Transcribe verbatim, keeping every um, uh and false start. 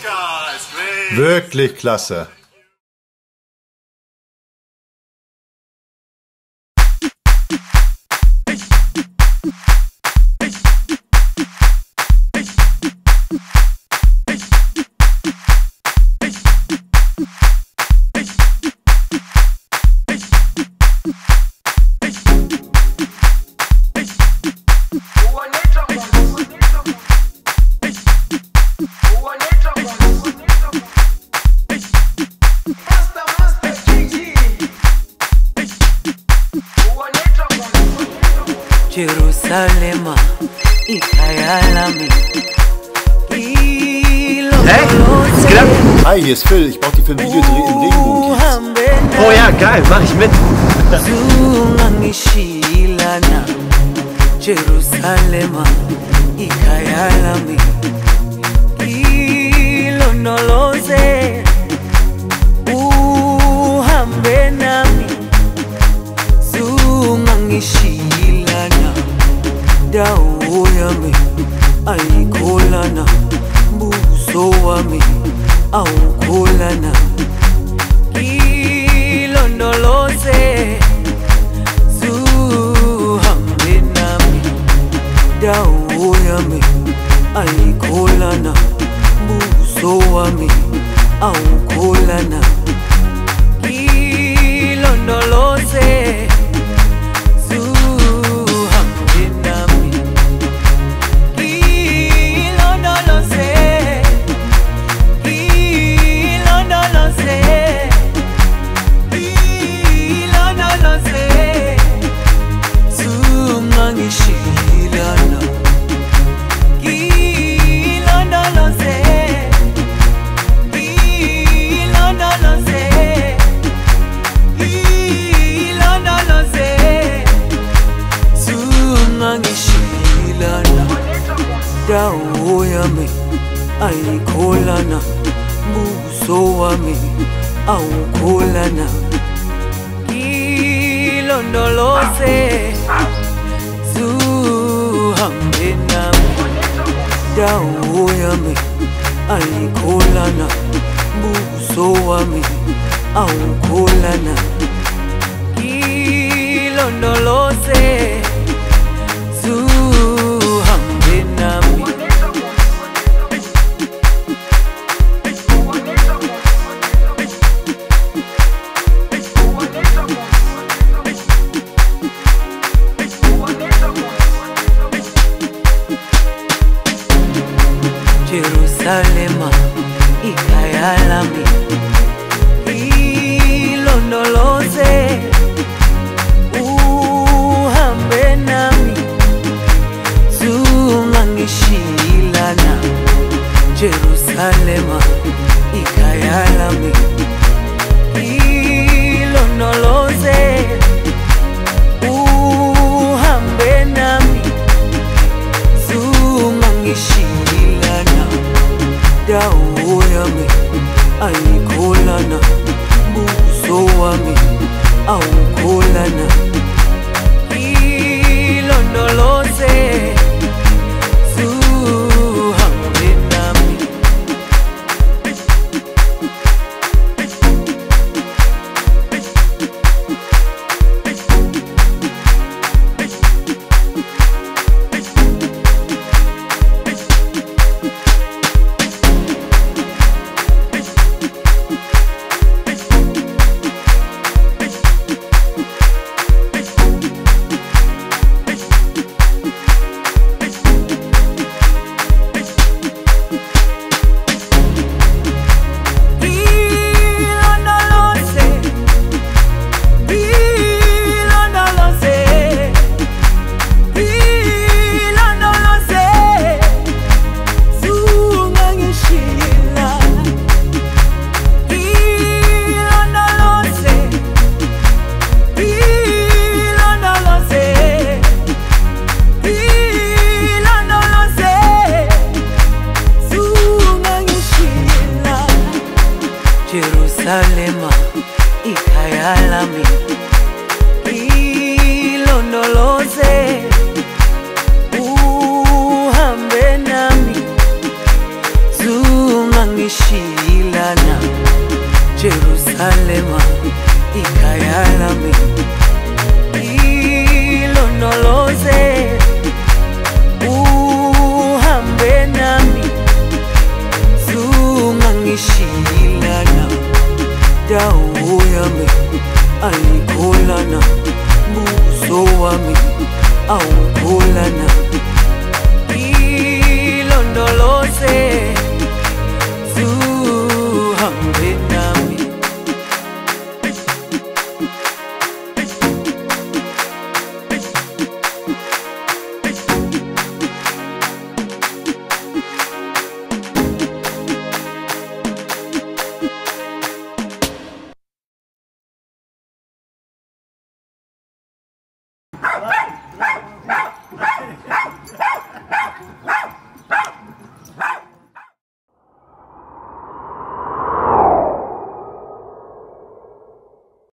Wirklich klasse. Jerusalema, Ikayalami. Hey, was geht ab? Hi, hier ist Phil. Ich brauche die für ein Videodreh im Regenbogen. Oh ja, geil, mach ich mit. Jerusalema, Ikayalami. Ilonoloze, uhambe nami. Zungangishilana, dawo yami ayikholana, buso wami awukholana. Ilondoloze, zuhambe nami, dawo yami ayikholana, buso wami awukholana. Ilondoloze, dawo yami ayikholana, buso wami awukholana. Ilondoloze, zuhambe nami, dawo yami ayikholana, buso wami awukholana. Ilondoloze, zuhambe nami. Jerusalema, Ikayalami. Ilondoloze, uhambe nami. Zungangishilana, Jerusalema, Ikayalami. Ilondoloze, uhambe nami. Zungangishilana, dawo yami ayikholana, buso wami awukholana. Ilondoloze, zuhambe nami. Jerusalema ikhaya lami. Ilondoloze uhambe nami, zungangishilana dawo yami ayikholana, buso wami awu